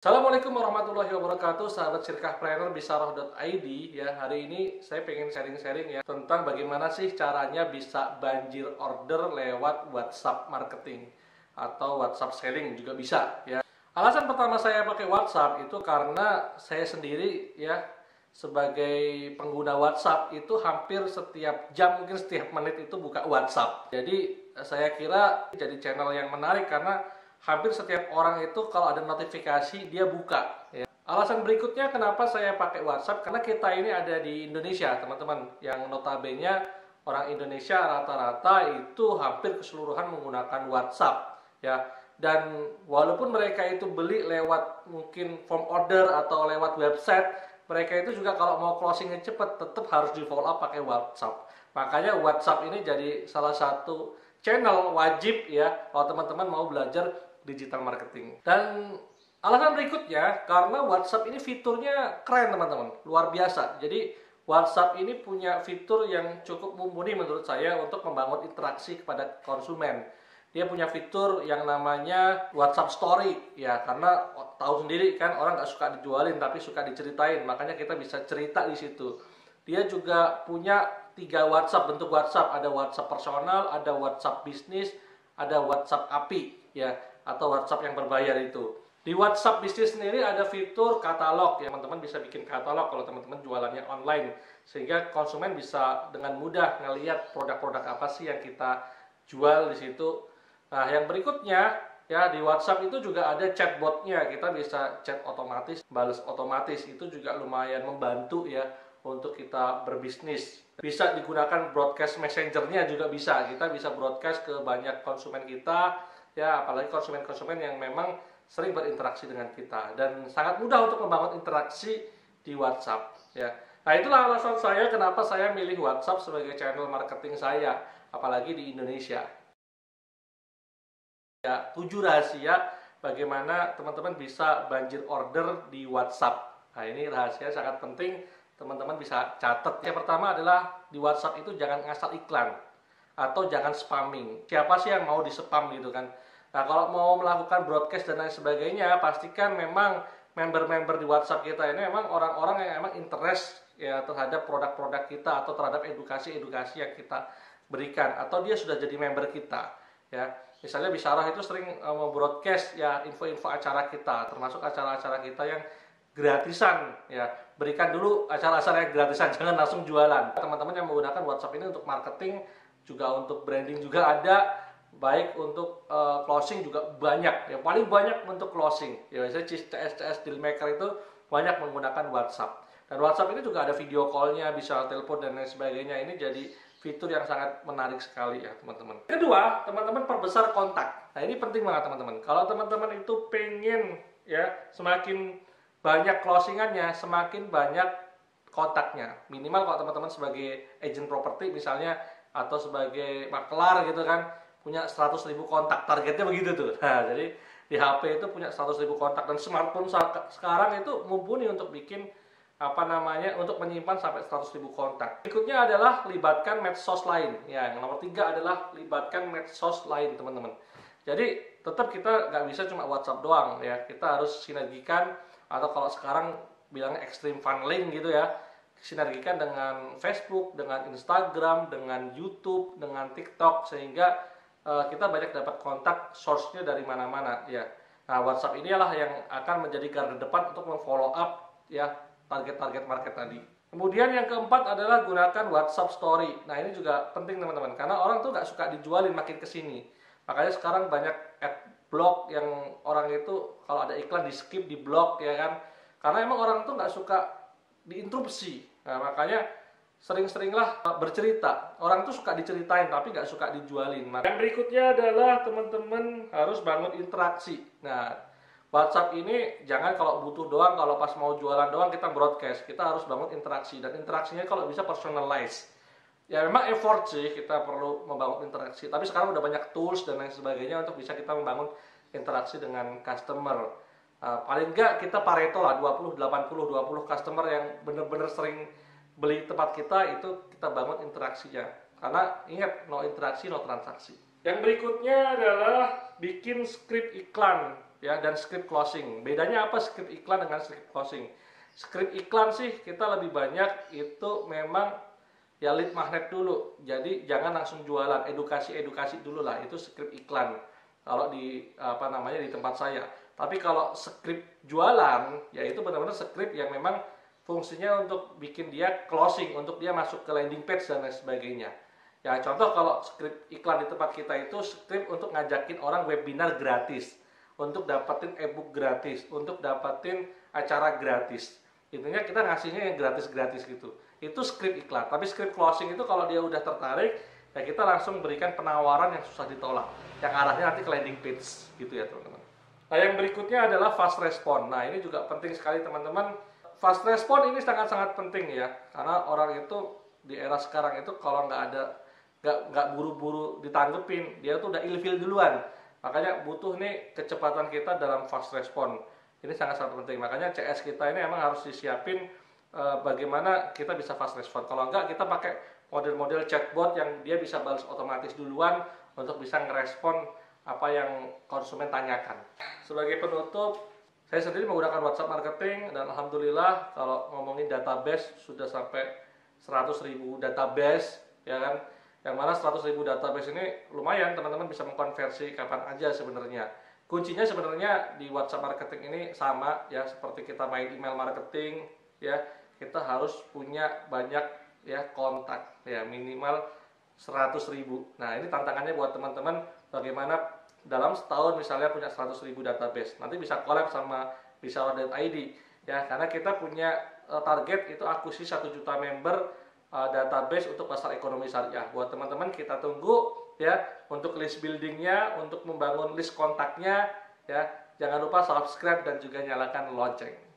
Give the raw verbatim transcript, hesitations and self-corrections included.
Assalamualaikum warahmatullahi wabarakatuh, sahabat Sirkahpreneur Bisharoh dot I D. Ya, hari ini saya pengen sharing-sharing ya tentang bagaimana sih caranya bisa banjir order lewat WhatsApp marketing atau WhatsApp selling juga bisa ya. Alasan pertama saya pakai WhatsApp itu karena saya sendiri ya sebagai pengguna WhatsApp itu hampir setiap jam, mungkin setiap menit itu buka WhatsApp. Jadi saya kira jadi channel yang menarik karena hampir setiap orang itu kalau ada notifikasi dia buka ya. Alasan berikutnya kenapa saya pakai WhatsApp, karena kita ini ada di Indonesia teman-teman, yang notabene orang Indonesia rata-rata itu hampir keseluruhan menggunakan WhatsApp ya. Dan walaupun mereka itu beli lewat mungkin form order atau lewat website, mereka itu juga kalau mau closingnya cepat tetap harus di follow up pakai WhatsApp. Makanya WhatsApp ini jadi salah satu channel wajib ya kalau teman-teman mau belajar digital marketing. Dan alasan berikutnya karena WhatsApp ini fiturnya keren teman-teman, luar biasa. Jadi WhatsApp ini punya fitur yang cukup mumpuni menurut saya untuk membangun interaksi kepada konsumen. Dia punya fitur yang namanya WhatsApp Story ya, karena tahu sendiri kan orang nggak suka dijualin tapi suka diceritain, makanya kita bisa cerita di situ. Dia juga punya tiga WhatsApp, bentuk WhatsApp, ada WhatsApp personal, ada WhatsApp bisnis, ada WhatsApp A P I ya, atau WhatsApp yang berbayar itu. Di WhatsApp bisnis sendiri ada fitur katalog ya, teman-teman bisa bikin katalog kalau teman-teman jualannya online, sehingga konsumen bisa dengan mudah ngelihat produk-produk apa sih yang kita jual di situ. Nah, yang berikutnya ya, di WhatsApp itu juga ada chatbotnya, kita bisa chat otomatis, balas otomatis, itu juga lumayan membantu ya untuk kita berbisnis. Bisa digunakan broadcast messengernya juga bisa, kita bisa broadcast ke banyak konsumen kita ya, apalagi konsumen-konsumen yang memang sering berinteraksi dengan kita, dan sangat mudah untuk membangun interaksi di WhatsApp ya. Nah, itulah alasan saya kenapa saya milih WhatsApp sebagai channel marketing saya, apalagi di Indonesia. Ya, tujuh rahasia bagaimana teman-teman bisa banjir order di WhatsApp. Nah, ini rahasia sangat penting, teman-teman bisa catat. Yang pertama adalah di WhatsApp itu jangan ngasal iklan atau jangan spamming. Siapa sih yang mau di spam gitu kan? Nah, kalau mau melakukan broadcast dan lain sebagainya, pastikan memang member-member di WhatsApp kita ini memang orang-orang yang memang interest ya terhadap produk-produk kita atau terhadap edukasi-edukasi yang kita berikan, atau dia sudah jadi member kita ya. Misalnya Bisharoh itu sering uh, mau broadcast ya info-info acara kita, termasuk acara-acara kita yang gratisan ya. Berikan dulu acara-acara yang gratisan, jangan langsung jualan. Teman-teman yang menggunakan WhatsApp ini untuk marketing, juga untuk branding juga ada, baik untuk uh, closing juga banyak. Yang paling banyak untuk closing ya, biasanya C S C S Dealmaker itu banyak menggunakan WhatsApp. Dan WhatsApp ini juga ada video call-nya, bisa telepon dan lain sebagainya. Ini jadi fitur yang sangat menarik sekali ya teman-teman. Kedua, teman-teman perbesar kontak. Nah, ini penting banget teman-teman. Kalau teman-teman itu pengen ya semakin banyak closingannya, semakin banyak kontaknya. Minimal kalau teman-teman sebagai agent properti misalnya, atau sebagai makelar gitu kan, punya seratus ribu kontak, targetnya begitu tuh. Nah, jadi di H P itu punya seratus ribu kontak, dan smartphone sekarang itu mumpuni untuk bikin apa namanya, untuk menyimpan sampai seratus ribu kontak. Berikutnya adalah libatkan medsos lain ya. Yang nomor tiga adalah libatkan medsos lain teman-teman. Jadi tetap kita nggak bisa cuma WhatsApp doang ya, kita harus sinergikan, atau kalau sekarang bilangnya extreme funneling gitu ya, sinergikan dengan Facebook, dengan Instagram, dengan YouTube, dengan TikTok, sehingga uh, kita banyak dapat kontak source-nya dari mana-mana ya. Nah, WhatsApp inilah yang akan menjadi garda depan untuk memfollow up ya target-target market tadi. Kemudian yang keempat adalah gunakan WhatsApp Story. Nah, ini juga penting teman-teman, karena orang tuh nggak suka dijualin makin kesini. Makanya sekarang banyak ad block yang orang itu kalau ada iklan di skip, di block ya kan. Karena emang orang tuh nggak suka diinterupsi. Nah, makanya sering-seringlah bercerita. Orang tuh suka diceritain tapi nggak suka dijualin. Yang berikutnya adalah teman-teman harus bangun interaksi. Nah, WhatsApp ini jangan kalau butuh doang, kalau pas mau jualan doang kita broadcast. Kita harus bangun interaksi, dan interaksinya kalau bisa personalize. Ya memang effort sih, kita perlu membangun interaksi. Tapi sekarang udah banyak tools dan lain sebagainya untuk bisa kita membangun interaksi dengan customer. Uh, paling nggak kita Pareto lah, dua puluh delapan puluh dua puluh customer yang bener-bener sering beli tempat kita, itu kita bangun interaksinya. Karena ingat, no interaksi no transaksi. Yang berikutnya adalah bikin skrip iklan. ya dan script closing. Bedanya apa script iklan dengan script closing? Script iklan sih kita lebih banyak itu memang ya lead magnet dulu. Jadi jangan langsung jualan, edukasi-edukasi dulu lah, itu script iklan. Kalau di apa namanya di tempat saya. Tapi kalau script jualan, ya itu benar-benar script yang memang fungsinya untuk bikin dia closing, untuk dia masuk ke landing page dan lain sebagainya. Ya contoh kalau script iklan di tempat kita itu script untuk ngajakin orang webinar gratis, untuk dapetin ebook gratis, untuk dapetin acara gratis. Intinya kita ngasihnya yang gratis-gratis gitu. Itu script iklan. Tapi script closing itu kalau dia udah tertarik, ya kita langsung berikan penawaran yang susah ditolak, yang arahnya nanti ke landing page gitu ya teman-teman. Nah yang berikutnya adalah fast respon. Nah ini juga penting sekali teman-teman. Fast respon ini sangat-sangat penting ya, karena orang itu di era sekarang itu kalau nggak ada nggak nggak buru-buru ditanggepin, dia tuh udah ilfil duluan. Makanya butuh nih kecepatan kita dalam fast respon. Ini sangat-sangat penting. Makanya C S kita ini emang harus disiapin e, bagaimana kita bisa fast respon. Kalau enggak kita pakai model-model chatbot yang dia bisa balas otomatis duluan untuk bisa ngerespon apa yang konsumen tanyakan. Sebagai penutup, saya sendiri menggunakan WhatsApp marketing dan alhamdulillah kalau ngomongin database sudah sampai seratus ribu database, ya kan? Yang mana seratus ribu database ini lumayan teman-teman bisa mengkonversi kapan aja sebenarnya. Kuncinya sebenarnya di WhatsApp marketing ini sama ya seperti kita main email marketing ya, kita harus punya banyak ya kontak ya minimal seratus ribu. Nah, ini tantangannya buat teman-teman bagaimana dalam setahun misalnya punya seratus ribu database. Nanti bisa collab sama reseller dot I D ya, karena kita punya uh, target itu akuisisi satu juta member database untuk pasar ekonomi syariah. Buat teman-teman kita tunggu ya untuk list buildingnya, untuk membangun list kontaknya ya. Jangan lupa subscribe dan juga nyalakan lonceng.